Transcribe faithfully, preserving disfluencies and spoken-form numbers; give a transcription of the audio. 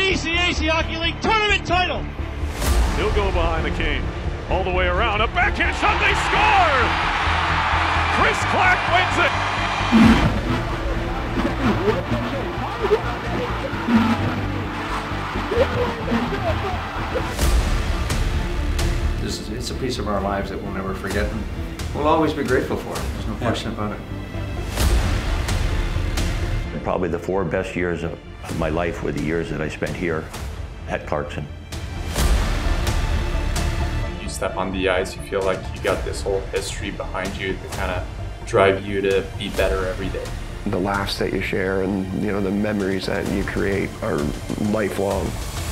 E C A C Hockey League tournament title. He'll go behind the cane, all the way around. A backhand shot, they score! Chris Clark wins it! This is, it's a piece of our lives that we'll never forget, and we'll always be grateful for it. There's no question about it. Probably the four best years of, of my life were the years that I spent here at Clarkson. You step on the ice, you feel like you got this whole history behind you to kind of drive you to be better every day. The laughs that you share and, you know, the memories that you create are lifelong.